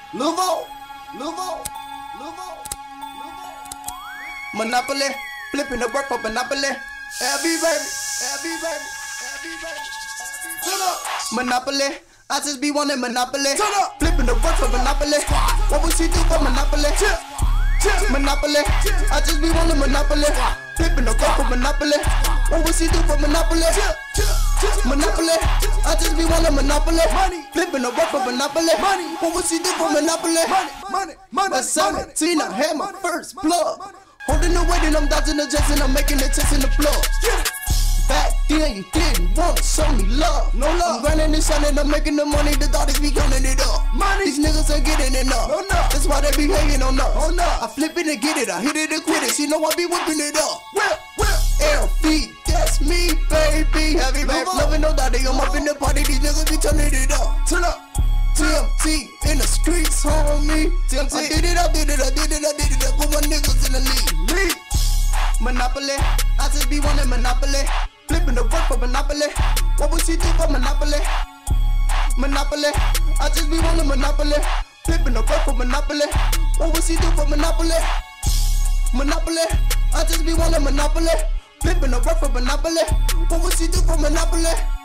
Nouveau. Monopoly, flipping the work for Monopoly. LB baby. Turn up. Monopoly, I just be wanting Monopoly. Turn up. Flipping the work for Monopoly. What would she do for Monopoly? Monopoly, I just be wanting Monopoly. Flipping the work for Monopoly. What would she do for Monopoly? Monopoly, I just be wanting Monopoly. Flipping the work for Monopoly. What would she do for Monopoly? At 17, I had my first plug. Holding the weight and I'm dodging the jets and I'm making the test in the floor. Back then you didn't want to show me love. No love. I'm grinding and shining, I'm making the money, the daughters be counting it up. These niggas ain't getting enough. That's why they be hating on us. I flip it and get it, I hit it and quit it. She know I be whipping it up. LV, that's me, baby. Heavy baby, loving no daddy, I'm up in the party, these niggas be turning it up. Turn up. TMT in the streets, homie. TMT. I did it, I put my niggas in the lead. Monopoly, I just be wanting Monopoly. Flipping the work for Monopoly. What would she do for Monopoly? Monopoly, I just be wanting Monopoly. Flipping the work for Monopoly. What would she do for Monopoly? Monopoly, I just be wanting Monopoly. Flipping the work for Monopoly. What would she do for Monopoly?